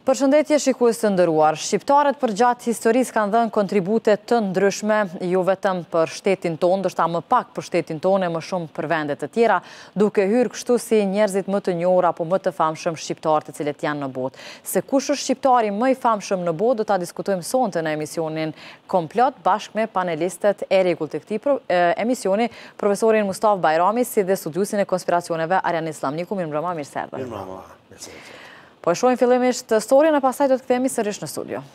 Përshëndetje shikues të nderuar, shqiptarët përgjatë historisë kanë dhënë kontribute të ndryshme, jo vetëm për shtetin tonë, ndoshta më pak për shtetin tonë e më shumë për vendet të tjera, duke hyrë kështu si njerëzit më të njohur apo më të famshëm shqiptar të cilët janë në botë. Se kush është shqiptari më i famshëm në botë, do ta diskutojmë sonte në emisionin Komplot bashkë me panelistët e rregullt të këtij emisioni, profesorin Mustafa Bajrami si dhe studiusin e konspiracioneve Arjan Islamniku. Mirëmbrëma, mirëserdhë. Mirëmbrëma. Po e shohim fillimisht storyn e pastaj do të kthehemi sërish në studio.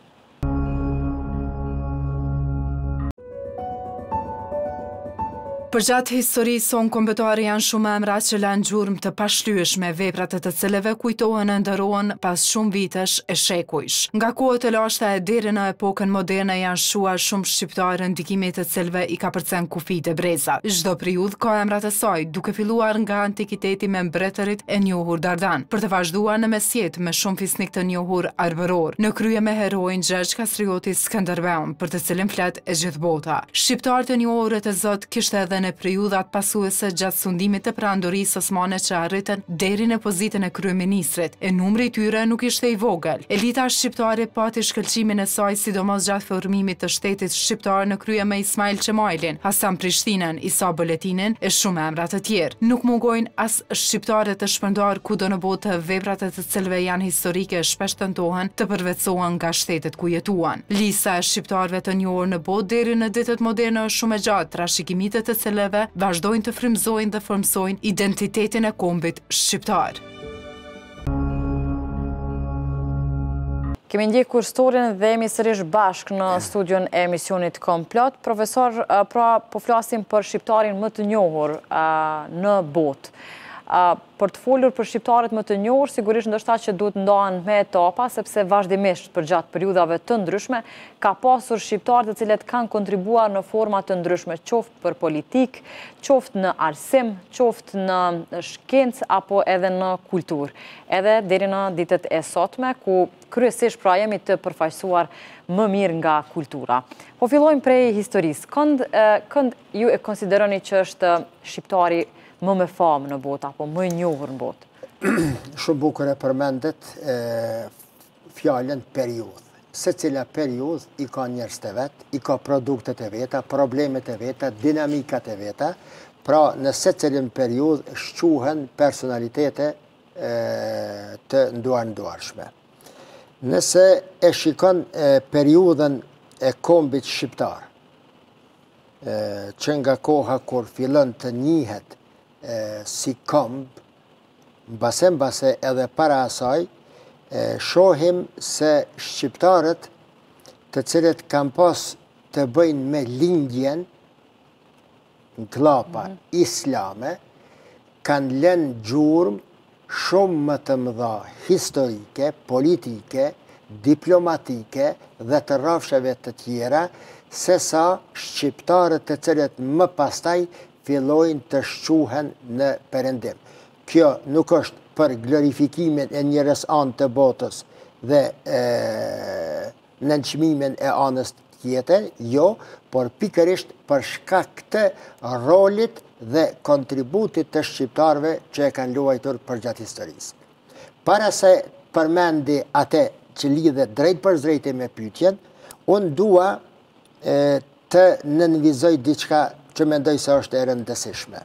Përgjatë historisë son kombëtare janë shumë emra që lanë gjurmë të pashlyeshme, veprat të cilëve kujtohen e nderohen pas shumë vitesh e shekujsh. Nga kohët e lashta e deri në epokën moderne janë shuar shumë shqiptarë ndikimit të cilëve i ka përcen kufit e brezat. Çdo periudhë ka emrat e saj, duke filluar nga antikiteti me mbretërit e njohur Dardan, për të vazhduar në mesjet me shumë fisnik të njohur arbëror, në krye me heroin Gjergj Kastrioti Skënderbeun, për të cilin flet e gjithë bota. Shqiptarët e njohur të Zot kishte edhe në periudhat pasuese gjatë sundimit të perandorisë osmane që arritën deri në pozitën e kryeministrit, e numri i tyre nuk ishte i vogël. Elita shqiptare pati shkëlqimin e saj sidomos gjatë formimit të shtetit shqiptar në krye me Ismail Qemailin, Hasan Prishtinën, Isa Boletinin e shumë emra të tjerë. Nuk mungojnë as shqiptarët të shpërndar kudo në botë veprat e të cilëve janë historike shpesh tentohen të përvetësohen nga shtetet ku jetuan. Lista e shqiptarëve të njohur në botë deri në ditët moderne është shumë e gjatë, trashëgimitet të cilëve vazhdojnë të frymëzojnë dhe formsojnë identitetin e kombit shqiptar. Kemi ndjekur storyn dhe jemi sërish bashkë në studion e emisionit Komplot. Profesor, pra po flasim për shqiptarin më të njohur në botë. Për të folur për shqiptarët më të njohur, sigurisht ndoshta që duhet ndahen me etapa, sepse vazhdimisht përgjatë periudhave të ndryshme ka pasur shqiptarë të cilët kanë kontribuar në forma të ndryshme, qoftë për politikë, qoftë në arsim, qoftë në shkencë apo edhe në kulturë. Edhe deri në ditët e sotme, ku kryesisht pra jemi të përfaqësuar më mirë nga kultura. Po fillojmë prej historisë. Kënd ju e konsideroni që është shqiptari më me famë në botë, apo më njohur në botë? Shumë bukur e përmendet fjallën periudhë. Se cila periudhë i ka njerëz të vetë, i ka produktet e veta, problemet e veta, dinamikat e veta, pra në se cilin periudhë shquhen personalitete të nduarshme. Nëse e shikon periudhën e kombit shqiptar, që nga koha kur fillon të njihet si komb, mbase edhe para asaj, shohim se shqiptarët të cilët kanë pas të bëjnë me lindjen në klapa islame, kanë lënë gjurmë shumë më të mëdha historike, politike, diplomatike dhe të rrafshave të tjera, se sa shqiptarët të cilët më pastaj fillojnë të shquhen në perëndim. Kjo nuk është për glorifikimin e njërës anë të botës dhe nënçmimin e anës tjetër, jo, por pikërisht për shkak të rolit dhe kontributit të shqiptarëve që e kanë luajtur përgjatë historisë. Para se përmendi atë që lidhet drejt për drejt me pyetjen, unë dua të nënvizoj diçka që mendoj se është e rëndësishme.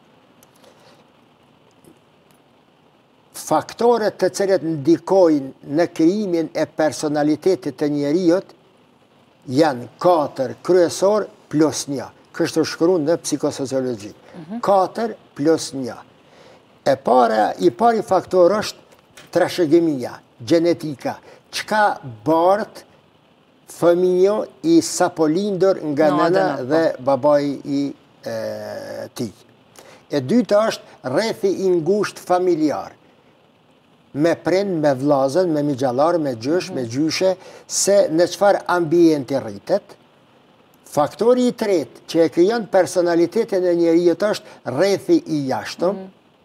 Faktorët të cilët ndikojnë në krijimin e personalitetit të njeriut janë 4 kryesor plus 1. Kështu shkruan në psikosociologji. 4 plus 1. I pari faktor është trashëgimia, genetika, çka bart fëmijë i sapo lindur nga nëna dhe babai i tij. E dyta është rrethi i ngushtë familjar, me prind, me vllazën, me migjallar, me gjysh, me gjyshe, se në çfarë ambienti rritet. Faktori i tretë që e krijon personalitetin e njeriut është rrethi i jashtëm,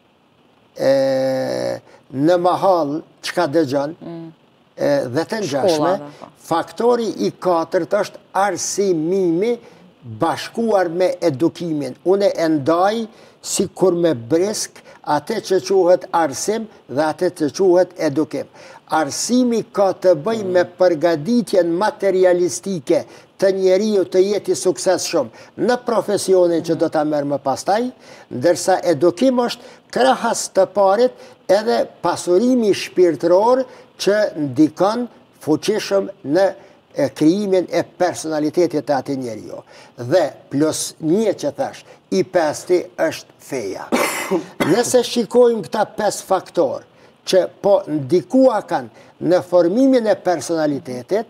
në mahall çka dëgjon, dhe të ngjashme. Faktori i katërt është arsimimi bashkuar me edukimin. Une e ndaj si kur me brisk atë që quhet arsim dhe atë që quhet edukim. Arsimi ka të bëj me përgatitjen materialistike të njeriu të jeti sukses shumë në profesionin që do ta merr më pastaj, ndërsa edukim është krahas të parit edhe pasurimi shpirtëror që ndikon fuqishëm në krijimin e personalitetit të atij njeriu. Dhe plus një që thash, i pesti është feja. Nëse shikojmë këta 5 faktorë që po ndikua kanë në formimin e personalitetit,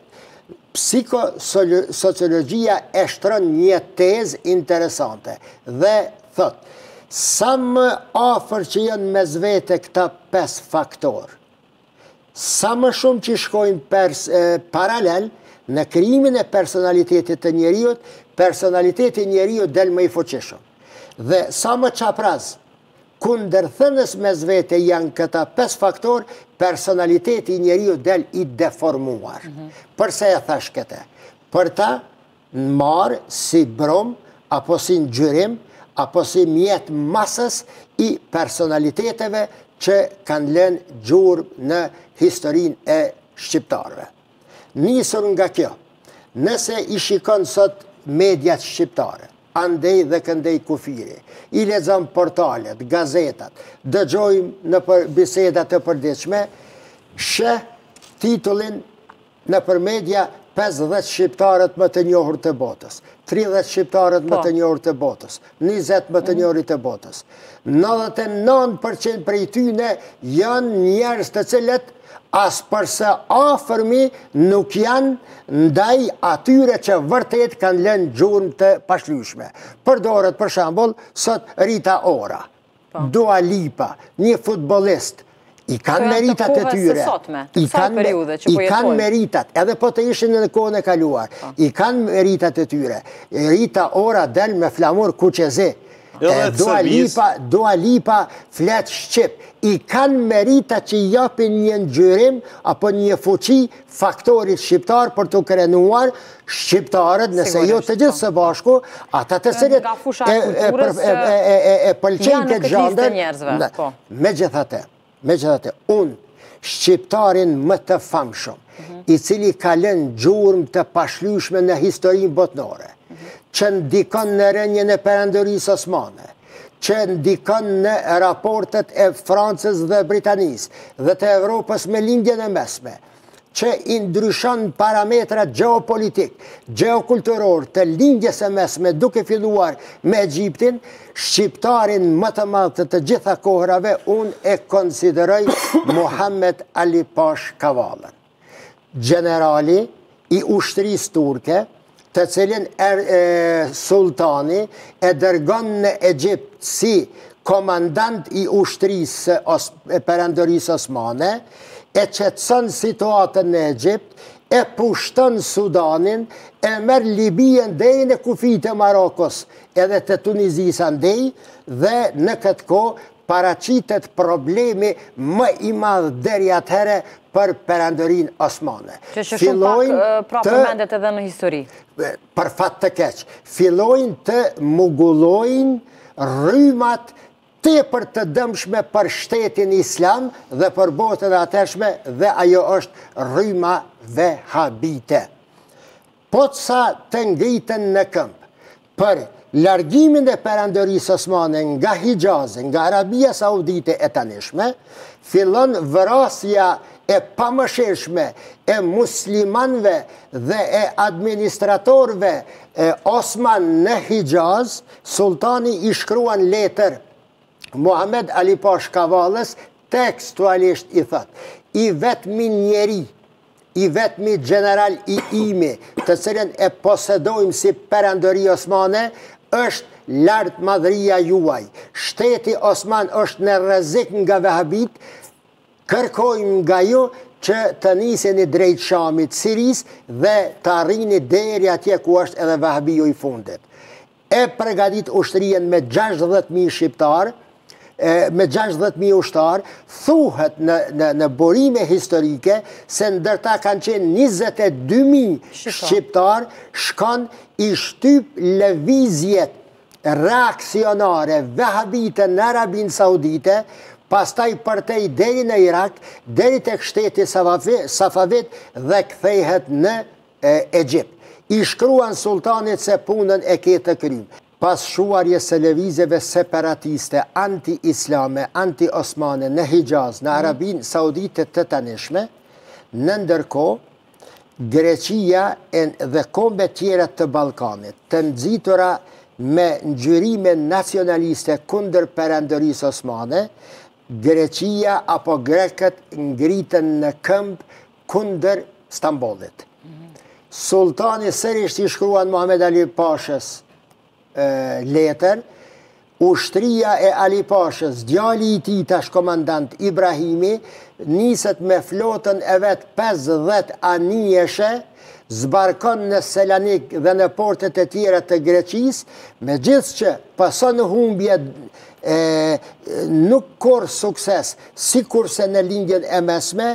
psikosociologjia e shtron një tezë interesante dhe thot, sa më afër që janë mes vete këta 5 faktorë, sa më shumë që shkojnë paralel në krijimin e personalitetit të njeriut, personaliteti i njeriut del më i fuqishëm. Dhe sa më çapraz, kundërthënës mes vete janë këta 5 faktorë, personaliteti i njeriut del i deformuar. Përse e thash këtë? Për ta marrë si brum, apo si ngjyrim, apo si mjet masës i personaliteteve që kanë lënë gjurmë në historinë e shqiptarëve. Nisur nga kjo, nëse i shikon sot mediat shqiptare, andej dhe këndej kufiri, i lexon portalet, gazetat, dëgjojmë në bisedat të përditshme, sheh titullin në për media 50 shqiptarët më të njohur të botës, 30 shqiptarët më të njohur të botës, 20 më të njohur të botës. 99% prej tyne janë njerëz të cilët as përse afërmi nuk janë ndaj atyre që vërtet kanë lënë gjurmë të pashlyeshme. Përdoret për shembull sot Rita Ora, Dua Lipa, një futbollist, i kanë meritat e tyre. I kanë meritat, edhe po të ishin në kohën e kaluar, i kanë meritat e tyre. Rita Ora del me flamur kuqezi. Dua Lipa flet shqip. I kanë merita që japin një ngjyrim apo një fuqi faktorit shqiptar për të krenuar shqiptarët, nëse jo të gjithë së bashku, ata të cilët e pëlqejnë këtë gjandër. Megjithatë, unë shqiptarin më të famshëm, i cili ka lënë gjurmë të pashlyeshme në historinë botnore, që ndikon në rënien e Perandorisë Osmane, që ndikon në raportet e Francës dhe Britanisë dhe të Evropës me lindjen e mesme, që i ndryshon parametrat geopolitik, geokulturor të lindjes e mesme duke filluar me Egjiptin, shqiptarin më të madh të gjitha kohrave unë e konsideroj Muhammed Ali Pash Kavallën. Generali i ushtrisë turke, të cilin sultani e dërgon në Egjipt si komandant i ushtrisë Perandorisë Osmane, e qetëson situatën në Egjipt, e pushton Sudanin, e merr Libyen deri në kufijt e Marokos, edhe të Tunizisë andej, dhe në këtë kohë paraqitet problemi më i madh deri atëherë për Perandorinë Osmane. Që shumë pak përmendet edhe në histori. Për fat të keq, fillojnë të mugullojnë rrymat tepër të dëmshme për shtetin islam dhe për botën e atërshme, dhe ajo është rryma vehabite. Po sa të ngritën në këmbë për largimin e Perandorisë Osmane nga Hijazi, nga Arabia Saudite e tanishme, fillon vrasja e pamëshirshme e muslimanve dhe e administratorve Osman në Hijaz. Sultani i shkruan letër Muhammed Ali Pash Kavallës, tekstualisht i thot, i vetmi njeri, i vetmi general i imi, të cilën e posedojmë si Perandori Osmane, është lartë madhëria juaj. Shteti Osman është në rrezik nga vehabit, kërkojmë nga ju që të niseni drejt Shamit, Siris, dhe të arrini deri atje ku është edhe vehabiju i fundit. E përgatit ushtrien me 60.000 shqiptarë, me 60.000 ushtarë, thuhet në burime historike se ndërta kanë qenë 22.000 shqiptarë shkon i shtyp lëvizjet reakcionare, vehabite në Arabinë Saudite, pastaj përtej deri në Irak, deri tek shteti Safavit dhe kthehet në Egjipt. I shkruan sultanit se punën e ketë të krymë. Pas shuarjes së lëvizjeve separatiste, anti-islame, anti-osmane në Hijaz, në Arabinë Saudite të tanishme, në ndërkohë, Greqia dhe kombet tjera të Ballkanit, të nxitura me ngjyrime nacionaliste kundër perandërisë osmane, Greqia apo grekët ngritën në këmbë kundër Stambollit. Sultani sërish i shkruan Muhammed Ali Pashës letër, ushtria e Ali Pashës, djali i tij tash komandant Ibrahimi, niset me flotën e vetë 50 anijeshe, zbarkon në Selanik dhe në portet e tjera të Greqisë, megjithëse që pason humbje nuk korr sukses, sikurse në lindjen e mesme,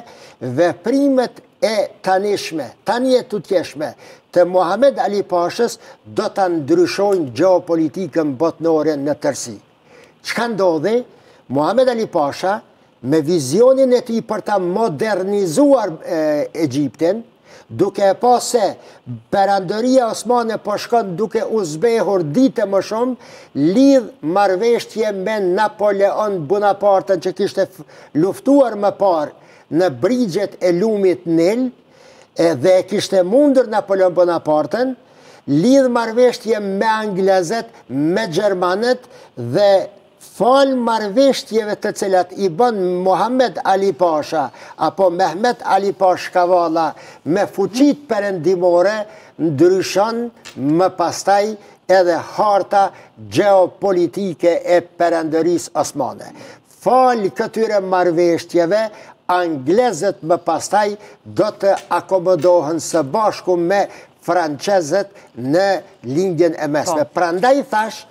veprimet e tanishme, tani e tutjeshme, të Muhammed Ali Pashës do të ndryshojnë geopolitikën botnore në tërësi. Çka ndodhi? Muhammed Ali Pasha, me vizionin e tij për ta modernizuar Egjiptin, duke e pa se perandëria osmane po shkon duke u zbehur ditë më shumë, lidh marrëveshje me Napoleon Bonaparte që kishte luftuar më parë në brigjet e lumit Nil, dhe kishte mundur Napoleon Bonaparten, lidh marrëveshje me anglezët, me gjermanët dhe fal marrëveshjeve të cilat i bën Muhammed Ali Pasha apo Mehmet Ali Pash Kavala me fuqit perëndimore, ndryshon më pastaj edhe harta geopolitike e perandërisë osmane. Fal këtyre marrëveshjeve, anglezët më pastaj do të akomodohen së bashku me franqezët në lindjen e mesme. Prandaj thash,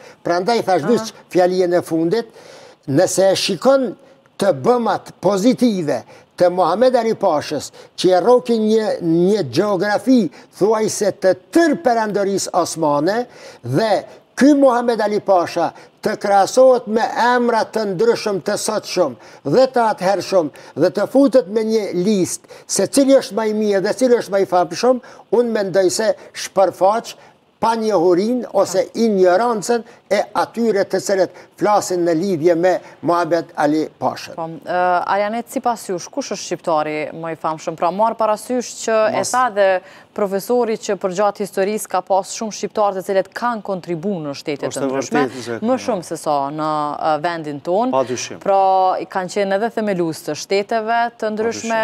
dyq fjalien e fundit, nëse e shikon të bëmat pozitive të Muhammed Ali Pashës, që e rokin një geografi thuajse të tërë perandërisë osmane, dhe ky Muhammed Ali Pasha të krahasohet me emra të ndryshëm të sotshëm dhe të atëhershëm dhe të futet me një listë se cili është më i mirë dhe cili është më i famshëm, unë mendoj se shpërfaq panjohurinë ose ignorancën e atyre të cilët flasin në lidhje me Muhammed Ali Pashën. Arjanet, sipas jush, kush është shqiptari më i famshëm? Pra marr parasysh që e tha dhe profesori që përgjatë historisë ka pas shumë shqiptarë të cilët kanë kontribuar në shtetet të ndryshme, më shumë se sa në vendin tonë. Pra kanë qenë edhe themelues të shteteve të ndryshme,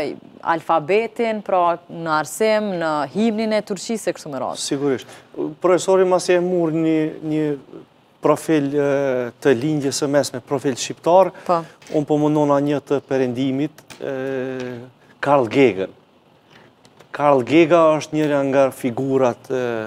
alfabetin, pra në arsim, në himnin e Turqisë e kështu me radhë. Sigurisht. Profesori mas e mur një profil të lindjes së mesme, profil shqiptar, unë po mundona një të perëndimit, Karl Gegen. Karl Gega është njëra nga figurat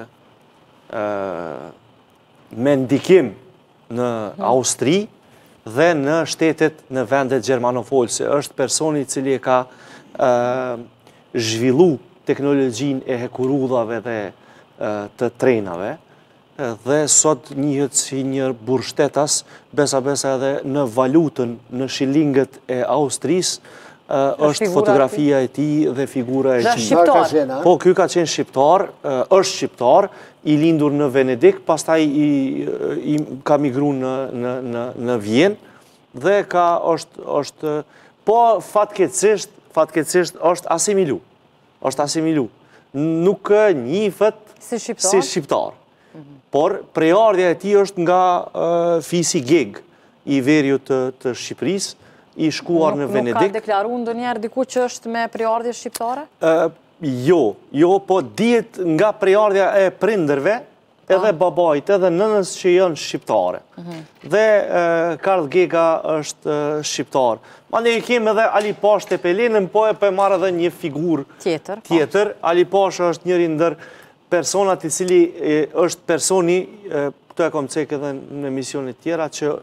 me ndikim në Austri dhe në shtetet në vendet gjermanofolse. Është personi i cili e ka zhvillu teknologjinë e hekurudhave dhe të trenave, dhe sot njëhet si një burgshtetas, besa edhe në valutën, në shilingët e Austrisë, është fotografia e tij dhe figura e tij. Po, ky ka qenë shqiptar, është shqiptar, i lindur në Venedik, pastaj ka migruar në Vjenë dhe është po fatkeqësisht është asimilu. Është asimilu. Nuk njihet si shqiptar. Por prejardhja e tij është nga fisi Geg, i veriut të Shqipërisë, i shkuar në Venedik. Nuk ka deklaruar ndonjëherë diku që është me prejardhje shqiptare? Jo, po dihet nga prejardhja e prindërve, edhe babait, edhe nënës që janë shqiptare. Dhe Karl Gega është shqiptar. Ma ne kemi edhe Ali Pash të Pelinën, po e marrë edhe një figur tjetër. Ali Pash është njëri ndër personat i cili është personi, këto e kom cekë edhe në emisionet tjera, që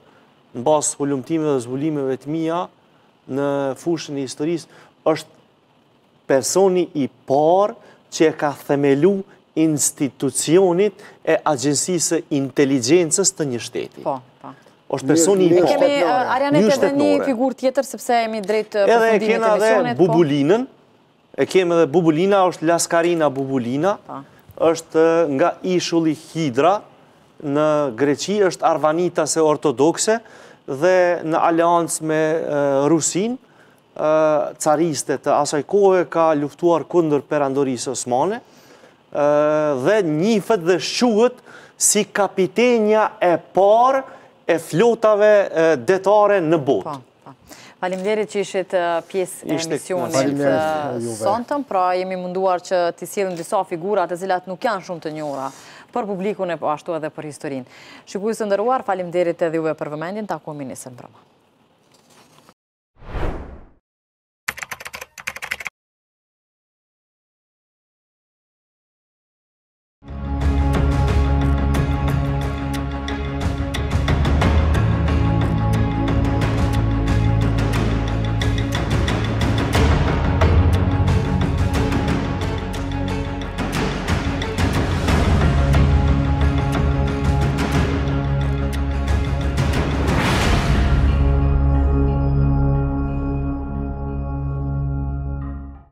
në bazë hulumtimeve dhe zbulimeve të mia në fushën e historisë, është personi i parë që e ka themelu institucionit e agjensisë inteligjencës të një shteti. Po. është personi i parë. Kemi Arianet edhe një figurë tjetër, sepse jemi drejt përfundimit të emisionit. Edhe kena dhe Bubulinën, e kemi edhe Bubulina, është Laskarina Bubulina, është nga ishulli Hidra në Greqi, është arvanitase ortodokse dhe në aleancë me Rusin, cariste të asaj kohë ka luftuar kundër perandorisë osmane dhe njifet dhe shuhet si kapitenja e parë e flotave detare në botë. Faleminderit që ishit pjesë e emisionit sontëm, pra jemi munduar që t'i sjellim disa figurat e cilat nuk janë shumë të njohura për publikun e ashtu edhe për historinë. Shikues të nderuar, faleminderit edhe juve për vëmendjen, takohemi nesër mbrëmë.